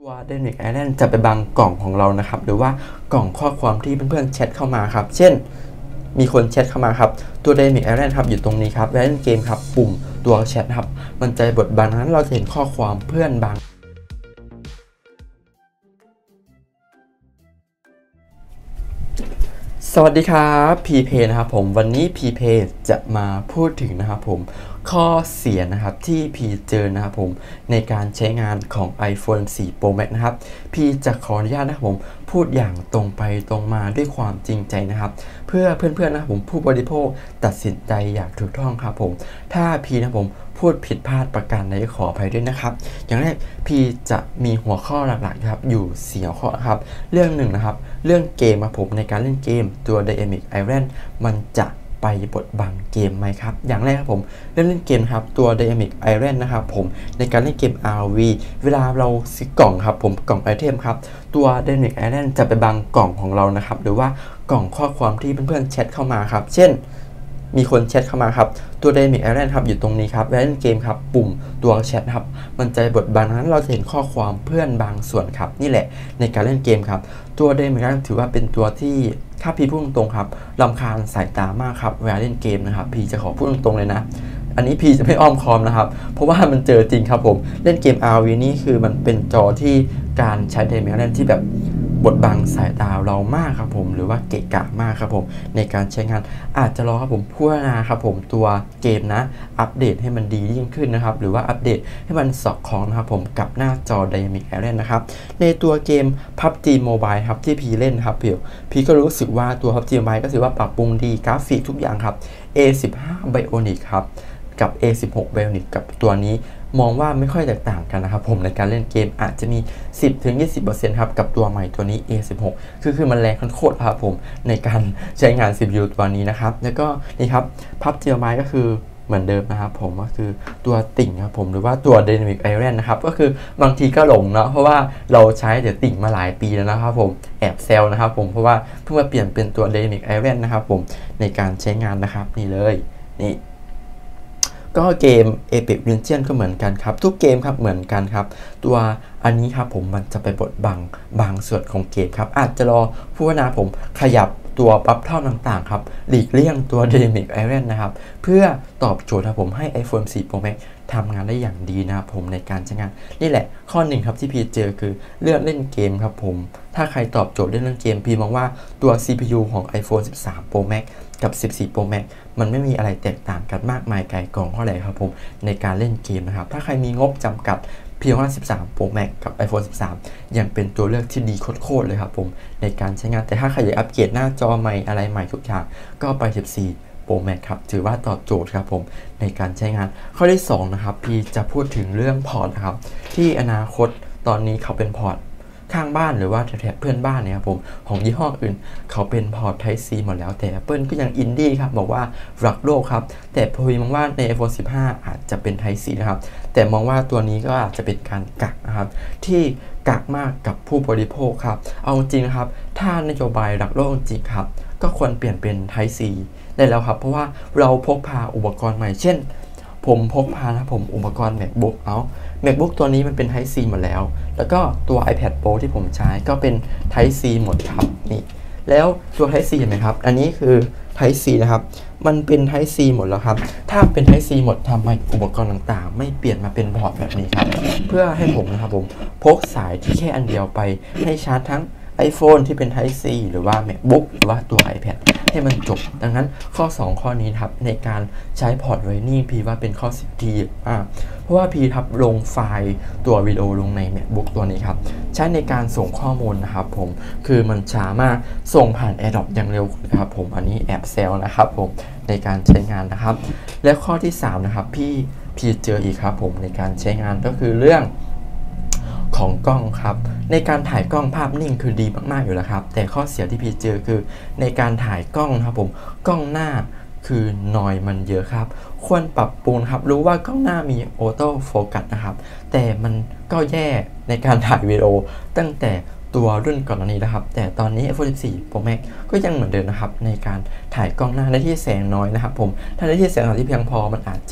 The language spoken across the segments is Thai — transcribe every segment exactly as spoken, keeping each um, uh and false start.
ตัว Dynamic Island จะไปบังกล่องของเรานะครับหรือว่ากล่องข้อความที่เพื่อนๆแชทเข้ามาครับเช่นมีคนแชทเข้ามาครับตัว Dynamic Island ครับอยู่ตรงนี้ครับเล่นเกมครับปุ่มตัวแชทครับมันจะบดบังนั้นเราจะเห็นข้อความเพื่อนบางสวัสดีครับพีเพนะครับผมวันนี้พีเพจะมาพูดถึงนะครับผมข้อเสียนะครับที่พีเจอนะครับผมในการใช้งานของ iPhone โฟร์ Pro Max นะครับพีจะขออนุญาตนะครับผมพูดอย่างตรงไปตรงมาด้วยความจริงใจนะครับเพื่อเพื่อนๆนะครับผมผู้บริโภคตัดสินใจอย่างถูกต้องครับผมถ้าพีนะครับผมพูดผิดพลาดประการใดขออภัยด้วยนะครับอย่างแรกพีจะมีหัวข้อหลักๆครับอยู่สี่หัวข้อครับเรื่องหนึ่งนะครับเรื่องเกมครับผมในการเล่นเกมตัว Dynamic Island มันจะไปบดบังเกมไหมครับอย่างแรกครับผมเล่นเล่นเกมครับตัว Dynamic Island นะครับผมในการเล่นเกม อาร์ วี เวลาเราซื้อกล่องครับผมกล่องไอเทมครับตัว Dynamic Island จะไปบังกล่องของเรานะครับหรือว่ากล่องข้อความที่เพื่อนๆแชทเข้ามาครับเช่นมีคนแชทเข้ามาครับตัว Dynamic Island ครับอยู่ตรงนี้ครับเล่นเกมครับปุ่มตัวแชทครับมันจะบดบังนั้นเราจะเห็นข้อความเพื่อนบางส่วนครับนี่แหละในการเล่นเกมครับตัว Dynamic Island ถือว่าเป็นตัวที่ถ้าพี่พูดตรงๆครับรำคาญสายตามากครับเวลาเล่นเกมนะครับพี่จะขอพูดตรงๆเลยนะอันนี้พี่จะไม่อ้อมค้อมนะครับเพราะว่ามันเจอจริงครับผมเล่นเกม อาร์ วี นี่คือมันเป็นจอที่การใช้ Dynamic Island ที่แบบบดบังสายตาเรามากครับผมหรือว่าเกะกะมากครับผมในการใช้งานอาจจะรอครับผมพัฒนาครับผมตัวเกมนะอัปเดตให้มันดียิ่งขึ้นนะครับหรือว่าอัปเดตให้มันสอดคล้องนะครับผมกับหน้าจอ Dynamic Island นะครับในตัวเกม พับจี Mobile ครับที่พีเล่นครับพี่พี่ก็รู้สึกว่าตัว พับจี Mobile ก็ถือว่าปรับปรุงดีกราฟิกทุกอย่างครับ เอ สิบห้า Bionic ครับกับ เอ สิบหก Bionic กับตัวนี้มองว่าไม่ค่อยแตกต่างกันนะครับผมในการเล่นเกมอาจจะมี สิบถึงยี่สิบเปอร์เซ็นต์ ครับกับตัวใหม่ตัวนี้ เอ สิบหก คือคือมันแรงโคตรครับผมในการใช้งาน ซี พี ยู ตัวนี้นะครับแล้วก็นี่ครับ พับจี Mobile ก็คือเหมือนเดิมนะครับผมก็คือตัวติ่งครับผมหรือว่าตัว Dynamic Island นะครับก็คือบางทีก็หลงเนาะเพราะว่าเราใช้แต่ติ่งมาหลายปีแล้วนะครับผมแอบเซลนะครับผมเพราะว่าเพิ่งมาเปลี่ยนเป็นตัว Dynamic Island นะครับผมในการใช้งานนะครับนี่เลยนี่ก็เกม Apex Legends ก็เหมือนกันครับทุกเกมครับเหมือนกันครับตัวอันนี้ครับผมมันจะไปบดบังบางส่วนของเกมครับอาจจะรอผู้พัฒนาผมขยับตัวปรับเท่าต่างๆครับหลีกเลี่ยงตัว Dynamic Island นะครับเพื่อตอบโจทย์ครับผมให้ iPhone โฟร์ Pro Max ทำงานได้อย่างดีนะครับผมในการใช้งานนี่แหละข้อหนึ่งครับที่พี่เจอคือเลือกเล่นเกมครับผมถ้าใครตอบโจทย์เล่นเกมพี่มองว่าตัว ซี พี ยู ของ iPhone สิบสาม Pro Max กับ สิบสี่ Pro Max มันไม่มีอะไรแตกต่างกันมากมายไกลกล่องเท่าไหร่ครับผมในการเล่นเกมนะครับถ้าใครมีงบจำกัดเพียงว่าสิบสาม Pro Max กับ iPhone สิบสามยังเป็นตัวเลือกที่ดีโคตรเลยครับผมในการใช้งานแต่ถ้าใครอยากอัปเกรดหน้าจอใหม่อะไรใหม่ทุกอย่างก็ไปสิบสี่ Pro Max ครับถือว่าตอบโจทย์ครับผมในการใช้งานข้อที่สองนะครับพี่จะพูดถึงเรื่องพอร์ตครับที่อนาคตตอนนี้เขาเป็นพอร์ตข้างบ้านหรือว่าแถบเพื่อนบ้านเนี่ยครับผมของยี่ห้ออื่นเขาเป็นพอร์ต Type C หมดแล้วแต่ Apple ก็ยังอินดี้ครับบอกว่ารักโลกครับแต่พอมองว่าใน iPhone สิบห้าอาจจะเป็น Type C นะครับแต่มองว่าตัวนี้ก็อาจจะเป็นการกักนะครับที่กักมากกับผู้บริโภคครับเอาจริงนะครับถ้านโยบายรักโลกจริงครับก็ควรเปลี่ยนเป็น Type C ได้แล้วครับเพราะว่าเราพกพาอุปกรณ์ใหม่เช่นผมพกพานะผมอุปกรณ์ MacBook เอา MacBook ตัวนี้มันเป็น Type C หมดแล้วแล้วก็ตัว iPad Pro ที่ผมใช้ก็เป็น Type C หมดครับนี่แล้วตัว Type C เห็นไหมครับอันนี้คือ Type C นะครับมันเป็น Type C หมดแล้วครับถ้าเป็น Type C หมดทำไมอุปกรณ์ต่างๆไม่เปลี่ยนมาเป็นพอร์ตแบบนี้ครับเพื่อให้ผมนะครับผมพกสายที่แค่อันเดียวไปให้ชาร์จทั้ง iPhone ที่เป็น Type C หรือว่า MacBook หรือว่าตัว iPad ให้มันจบดังนั้นข้อสองข้อนี้ครับในการใช้พอร์ตไวนิ่งพี่ว่าเป็นข้อสิบที่มากเพราะว่าพี่ครับลงไฟล์ตัววิดีโอลงใน MacBook ตัวนี้ครับใช้ในการส่งข้อมูลนะครับผมคือมันช้ามากส่งผ่าน AirDrop อย่างเร็วนะครับผมอันนี้แอบเซลนะครับผมในการใช้งานนะครับและข้อที่สามนะครับพี่พี่เจออีกครับผมในการใช้งานก็คือเรื่องของกล้องครับในการถ่ายกล้องภาพนิ่งคือดีมากๆอยู่แล้วครับแต่ข้อเสียที่พี่เจอคือในการถ่ายกล้องครับผมกล้องหน้าคือนอยมันเยอะครับควรปรับปรุงครับรู้ว่ากล้องหน้ามีออโต้โฟกัสนะครับแต่มันก็แย่ในการถ่ายวิดีโอตั้งแต่ตัวรุ่นก่อนนี้นะครับแต่ตอนนี้ iPhone สิบสี่ Pro Max ก็ยังเหมือนเดิมนะครับในการถ่ายกล้องหน้าในที่แสงน้อยนะครับผมถ้าในที่แสงที่เพียงพอมันอาจจะ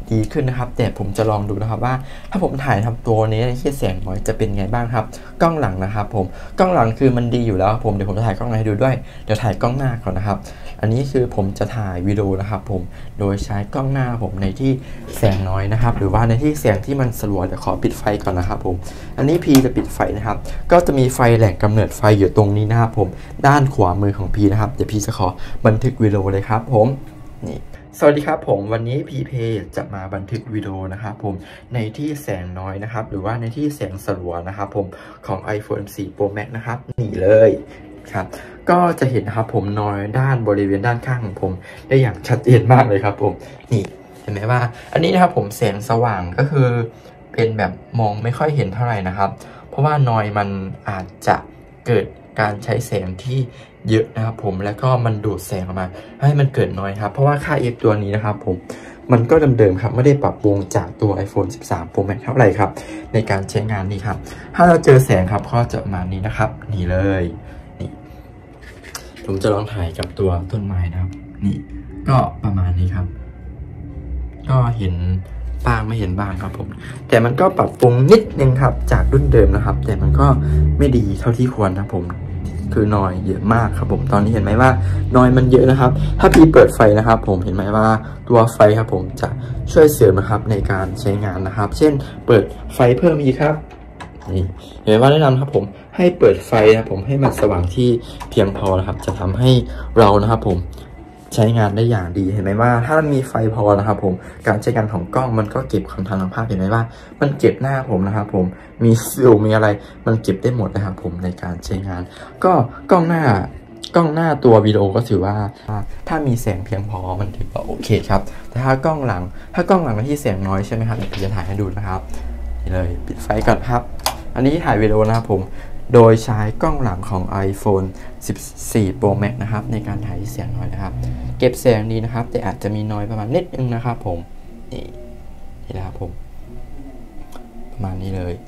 ดีขึ้นนะครับแต่ผมจะลองดูนะครับว่าถ้าผมถ่ายทำตัวนี้ในที่แสงน้อยจะเป็นไงบ้างครับกล้องหลังนะครับผมกล้องหลังคือมันดีอยู่แล้วผมเดี๋ยวผมจะถ่ายกล้องหน้าให้ดูด้วยเดี๋ยวถ่ายกล้องหน้าก่อนนะครับอันนี้คือผมจะถ่ายวิดีโอนะครับผมโดยใช้กล้องหน้าผมในที่แสงน้อยนะครับหรือว่าในที่แสงที่มันสลัวเดี๋ยวขอปิดไฟก่อนนะครับผมอันนี้พีจะปิดไฟนะครับก็จะมีไฟแหล่งกำเนิดไฟอยู่ตรงนี้นะครับผมด้านขวามือของพีนะครับเดี๋ยวพีจะขอบันทึกวิดีโอเลยครับผมนี่สวัสดีครับผมวันนี้พีเพจะมาบันทึกวิดีโอนะครับผมในที่แสงน้อยนะครับหรือว่าในที่แสงสลัวนะครับผมของ iPhone โฟร์ Pro Max นะครับนี่เลยครับก็จะเห็นนะครับผมนอยด้านบริเวณด้านข้างของผมได้อย่างชัดเจนมากเลยครับผมนี่เห็นไหมว่าอันนี้นะครับผมแสงสว่างก็คือเป็นแบบมองไม่ค่อยเห็นเท่าไหร่นะครับเพราะว่านอยมันอาจจะเกิดการใช้แสงที่เยอะนะครับผมแล้วก็มันดูดแสงออกมาให้มันเกิดน้อยครับเพราะว่าค่า F ตัวนี้นะครับผมมันก็เดิมๆครับไม่ได้ปรับปรุงจากตัว iPhone สิบสาม Pro Max เท่าไหร่ครับในการใช้งานนี้ครับถ้าเราเจอแสงครับก็จะประมาณนี้นะครับนี่เลยนี่ผมจะลองถ่ายกับตัวต้นไม้นะครับนี่ก็ประมาณนี้ครับก็เห็นบ้างไม่เห็นบ้างครับผมแต่มันก็ปรับปรุงนิดนึงครับจากรุ่นเดิมนะครับแต่มันก็ไม่ดีเท่าที่ควรนะผมคือนอยเยอะมากครับผมตอนนี้เห็นไหมว่านอยมันเยอะนะครับถ้าพี่เปิดไฟนะครับผมเห็นไหมว่าตัวไฟครับผมจะช่วยเสริมนะครับในการใช้งานนะครับเช่นเปิดไฟเพิ่มอีกครับนี่เห็นไหมว่าแนะนำครับผมให้เปิดไฟนะผมให้มันสว่างที่เพียงพอนะครับจะทำให้เรานะครับผมใช้งานได้อย่างดีเห็นไหมว่าถ้ามีไฟพอนะครับผมการใช้งานของกล้องมันก็เก็บความทางภาพเห็นไหมว่ามันเก็บหน้าผมนะครับผมมีซูมมีอะไรมันเก็บได้หมดนะครับผมในการใช้งานก็กล้องหน้ากล้องหน้าตัววิดีโอก็ถือว่าถ้ามีแสงเพียงพอมันถือว่าโอเคครับแต่ถ้ากล้องหลังถ้ากล้องหลังที่แสงน้อยใช่ไหมครับเดี๋ยวผมจะถ่ายให้ดูนะครับนี่เลยปิดไฟก่อนครับอันนี้ถ่ายวิดีโอนะครับผมโดยใช้กล้องหลังของ iPhone สิบสี่ Pro Max นะครับในการถ่ายเสียงน้อยนะครับเก็บแสงดีนะครับแต่อาจจะมีน้อยประมาณนิดนึงนะครับผมนี่นี่นะครับผมประมาณนี้เลย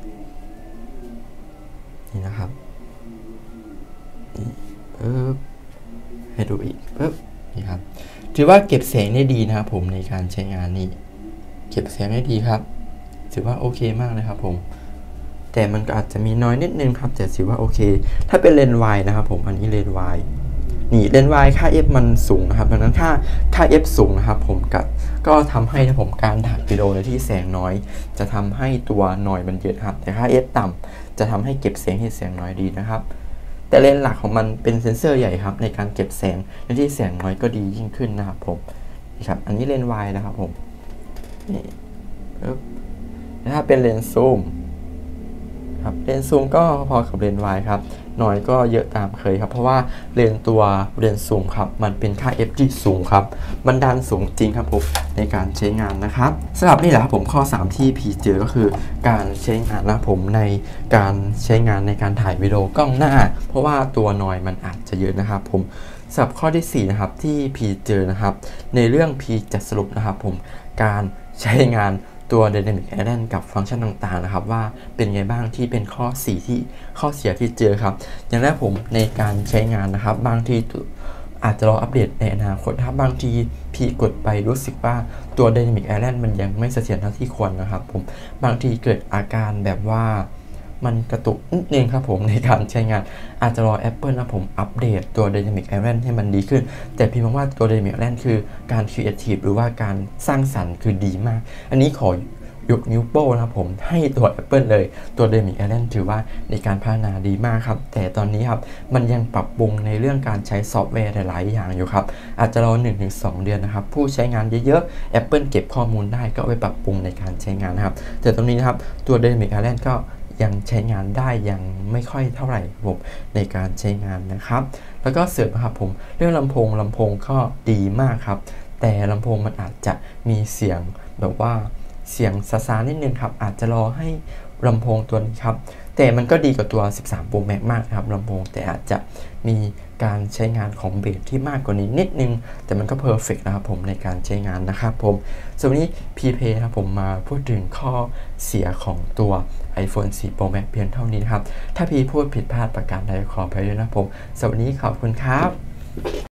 นี่นะครับนี่ปึ๊บให้ดูอีกปึ๊บนี่ครับถือว่าเก็บแสงได้ดีนะครับผมในการใช้งานนี่เก็บแสงได้ดีครับถือว่าโอเคมากเลยครับผมแต่มันก็อาจจะมีน้อยนิดนึงครับแต่ถือว่าโอเคถ้าเป็นเลนส์วายนะครับผมอันนี้เลนส์วายนี่เลนส์วายค่า F มันสูงนะครับดังนั้นค่าค่า F สูงนะครับผมกับก็ทำให้นะผมการถ่ายวิดีโอในที่แสงน้อยจะทำให้ตัวนอยมันเยอะครับแต่ค่า F ต่ำจะทำให้เก็บแสงให้แสงน้อยดีนะครับแต่เลนส์หลักของมันเป็นเซนเซอร์ใหญ่ครับในการเก็บแสงในที่แสงน้อยก็ดียิ่งขึ้นนะครับผมนี่ครับอันนี้เลนส์วายนะครับผมนี่ปึ๊บถ้าเป็นเลนส์ซูมครับเลนส์ซูมก็พอกับเลนส์วายครับน้อยก็เยอะตามเคยครับเพราะว่าเลนส์ตัวเลนส์ซูมครับมันเป็นค่า F ที่สูงครับมันดันสูงจริงครับผมในการใช้งานนะครับสำหรับนี่แหละครับผมข้อสามที่พีเจอก็คือการใช้งานนะผมในการใช้งานในการถ่ายวิดีโอกล้องหน้าเพราะว่าตัวนอยมันอาจจะเยอะนะครับผมสำหรับข้อที่สี่นะครับที่พีเจอนะครับในเรื่องพีจะสรุปนะครับผมการใช้งานตัว Dynamic Island กับฟังก์ชันต่างๆนะครับว่าเป็นไงบ้างที่เป็นข้อสี่ที่ข้อเสียที่เจอครับอย่างแรกผมในการใช้งานนะครับบางทีอาจจะรออัปเดตในอนาคตถ้าบางทีพี่กดไปรู้สึกว่าตัว Dynamic Island มันยังไม่เสถียรเท่าที่ควรนะครับผมบางทีเกิดอาการแบบว่ามันกระตุกนิดนึงครับผมในการใช้งานอาจจะรอ Apple นะผมอัปเดตตัว Dynamic Island ให้มันดีขึ้นแต่พี่มองว่าตัว Dynamic Island คือการ Creative หรือว่าการสร้างสรรค์คือดีมากอันนี้ขอยกนิ้วโป้นะครับผมให้ตัว Apple เลยตัว Dynamic Island ถือว่าในการพัฒนาดีมากครับแต่ตอนนี้ครับมันยังปรับปรุงในเรื่องการใช้ซอฟต์แวร์หลายๆอย่างอยู่ครับอาจจะรอ หนึ่งถึงสอง เดือนนะครับผู้ใช้งานเยอะๆ Apple เก็บข้อมูลได้ก็ไปปรับปรุงในการใช้งานนะครับแต่ตรงนี้นะครับตัว Dynamic Island ก็ยังใช้งานได้ยังไม่ค่อยเท่าไหร่ผมในการใช้งานนะครับแล้วก็เสริมครับผมเรื่องลำโพงลำโพงก็ดีมากครับแต่ลำโพงมันอาจจะมีเสียงแบบว่าเสียงซาๆนิดนึงครับอาจจะรอให้ลำโพงตัวนี้ครับแต่มันก็ดีกว่าตัวสิบสาม Pro Max มากครับลำโพงแต่อาจจะมีการใช้งานของเบสที่มากกว่านี้นิดนึงแต่มันก็เพอร์เฟกต์นะครับผมในการใช้งานนะครับผมส่วนวันนี้ พี เพ ครับผมมาพูดถึงข้อเสียของตัว iPhone โฟร์ Pro Max เพียงเท่านี้นะครับถ้าพี่พูดผิดพลาดประการใดขออภัยด้วยนะผมสวัสดีขอบคุณครับ